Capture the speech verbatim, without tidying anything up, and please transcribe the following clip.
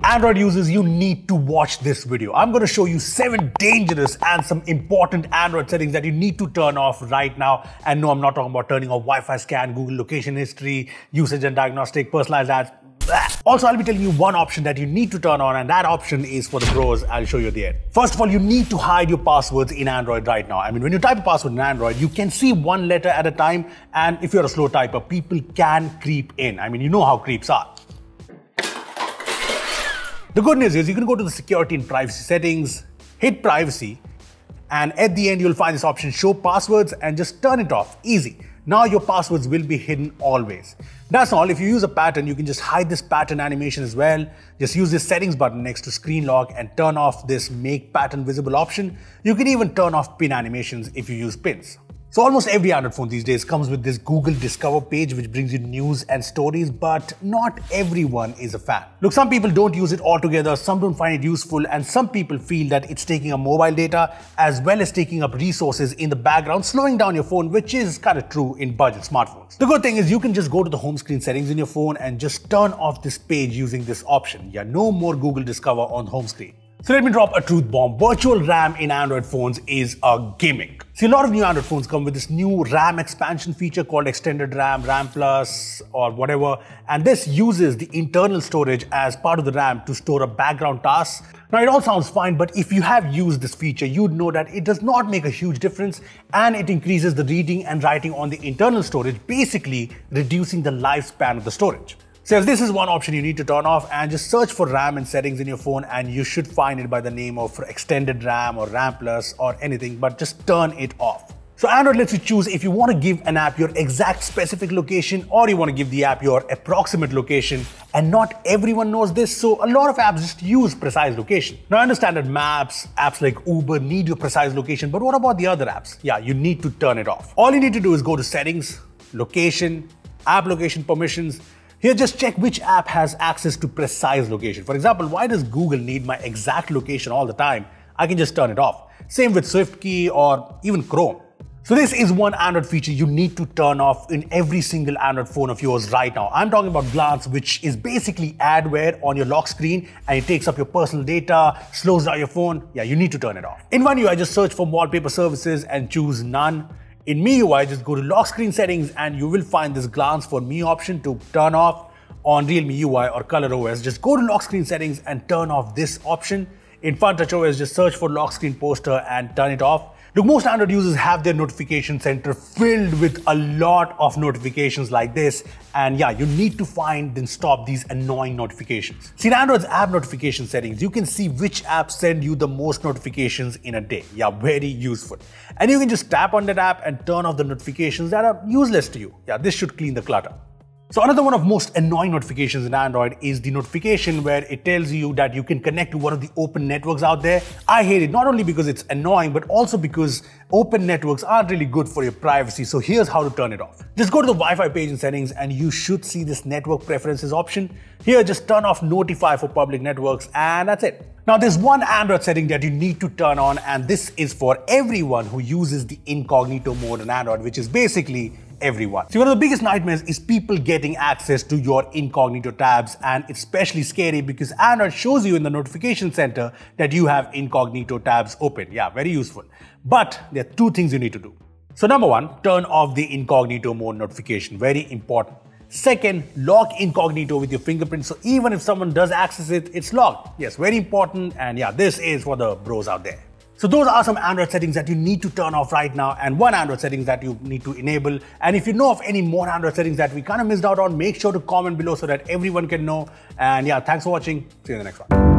Android users, you need to watch this video. I'm going to show you seven dangerous and some important Android settings that you need to turn off right now. And no, I'm not talking about turning off Wi-Fi scan, Google location history, usage and diagnostic, personalized ads. Also, I'll be telling you one option that you need to turn on, and that option is for the pros. I'll show you at the end. First of all, you need to hide your passwords in Android right now. I mean, when you type a password in Android, you can see one letter at a time, and if you're a slow typer, people can creep in. I mean, you know how creeps are. The good news is you can go to the security and privacy settings, hit privacy, and at the end you'll find this option, show passwords, and just turn it off. Easy. Now your passwords will be hidden always. That's all. If you use a pattern, you can just hide this pattern animation as well. Just use this settings button next to screen lock and turn off this make pattern visible option. You can even turn off pin animations if you use pins. So almost every Android phone these days comes with this Google Discover page which brings you news and stories, but not everyone is a fan. Look, some people don't use it altogether, some don't find it useful, and some people feel that it's taking up mobile data as well as taking up resources in the background, slowing down your phone, which is kind of true in budget smartphones. The good thing is you can just go to the home screen settings in your phone and just turn off this page using this option. Yeah, no more Google Discover on home screen. So let me drop a truth bomb. Virtual RAM in Android phones is a gimmick. See, a lot of new Android phones come with this new RAM expansion feature called extended RAM, RAM Plus, or whatever. And this uses the internal storage as part of the RAM to store a background task. Now, it all sounds fine, but if you have used this feature, you'd know that it does not make a huge difference, and it increases the reading and writing on the internal storage, basically reducing the lifespan of the storage. So this is one option you need to turn off, and just search for RAM in settings in your phone and you should find it by the name of extended RAM or RAM Plus or anything, but just turn it off. So Android lets you choose if you want to give an app your exact specific location or you want to give the app your approximate location, and not everyone knows this, so a lot of apps just use precise location. Now I understand that maps, apps like Uber need your precise location, but what about the other apps? Yeah, you need to turn it off. All you need to do is go to settings, location, app location permissions. Here, just check which app has access to precise location. For example, why does Google need my exact location all the time? I can just turn it off. Same with SwiftKey or even Chrome. So this is one Android feature you need to turn off in every single Android phone of yours right now. I'm talking about Glance, which is basically adware on your lock screen, and it takes up your personal data, slows down your phone. Yeah, you need to turn it off. In One U I, just search for wallpaper services and choose none. In M I U I, just go to lock screen settings and you will find this Glance for Me option to turn off. On Realme U I or ColorOS, just go to lock screen settings and turn off this option. In FunTouchOS, just search for lock screen poster and turn it off. Look, most Android users have their notification center filled with a lot of notifications like this, and yeah, you need to find and stop these annoying notifications. See, in Android's app notification settings, you can see which apps send you the most notifications in a day. Yeah, very useful. And you can just tap on that app and turn off the notifications that are useless to you. Yeah, this should clean the clutter. So another one of most annoying notifications in Android is the notification where it tells you that you can connect to one of the open networks out there. I hate it, not only because it's annoying, but also because open networks aren't really good for your privacy. So here's how to turn it off. Just go to the Wi-Fi page in settings and you should see this network preferences option. Here, just turn off notify for public networks, and that's it. Now there's one Android setting that you need to turn on, and this is for everyone who uses the incognito mode in Android, which is basically everyone. See, one of the biggest nightmares is people getting access to your incognito tabs, and it's especially scary because Android shows you in the notification center that you have incognito tabs open. Yeah, very useful. But there are two things you need to do. So number one, turn off the incognito mode notification. Very important. Second, lock incognito with your fingerprint, so even if someone does access it, it's locked. Yes, very important, and yeah, this is for the bros out there. So those are some Android settings that you need to turn off right now, and one Android settings that you need to enable. And if you know of any more Android settings that we kind of missed out on, make sure to comment below so that everyone can know. And yeah, thanks for watching. See you in the next one.